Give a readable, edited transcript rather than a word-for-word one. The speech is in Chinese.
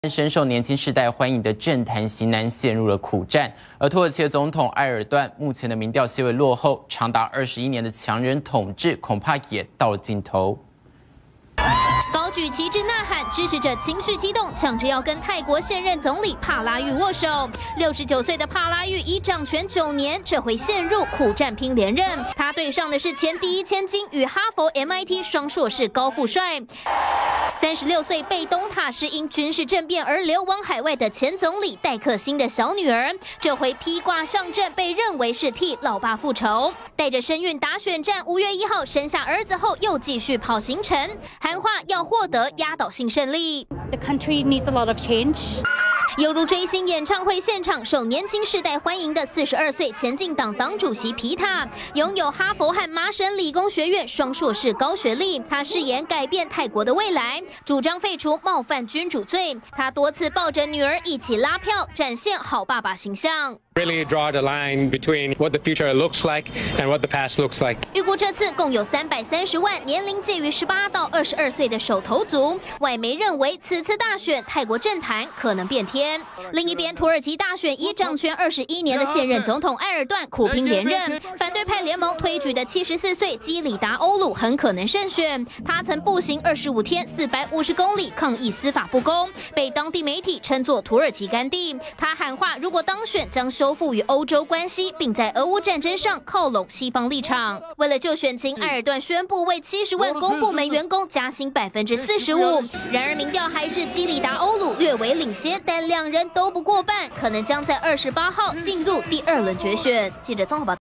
深受年轻世代欢迎的政坛型男陷入了苦战，而土耳其的总统埃尔段目前的民调些微落后，长达21年的强人统治恐怕也到了尽头。 高举旗帜呐喊，支持者情绪激动，抢着要跟泰国现任总理帕拉育握手。69岁的帕拉育已掌权9年，这回陷入苦战拼连任。他对上的是前第一千金与哈佛、MIT 双硕士高富帅。 36岁被东塔是因军事政变而流亡海外的前总理戴克辛的小女儿，这回披挂上阵，被认为是替老爸复仇。带着身孕打选战，5月1号生下儿子后，又继续跑行程，喊话要获得压倒性胜利。 The country needs a lot of change. 犹如追星演唱会现场，受年轻世代欢迎的42岁前进党党主席皮塔，拥有哈佛和麻省理工学院双硕士高学历。他誓言改变泰国的未来，主张废除冒犯君主罪。他多次抱着女儿一起拉票，展现好爸爸形象。 Really draw the line between what the future looks like and what the past looks like. 预估这次共有330万年龄介于18到22岁的首投族。外媒认为，此次大选泰国政坛可能变天。另一边，土耳其大选已掌权21年的现任总统埃尔段苦拼连任，反对派联盟推举的74岁基里达欧鲁很可能胜选。他曾步行25天450公里抗议司法不公，被当地媒体称作土耳其甘地。他喊话，如果当选将修复与欧洲关系，并在俄乌战争上靠拢西方立场。为了救选情，埃尔段宣布为70万公部门员工加薪45%。然而民调还是基里达欧鲁略为领先，但两人都不过半，可能将在28号进入第2轮决选。记者综合报道。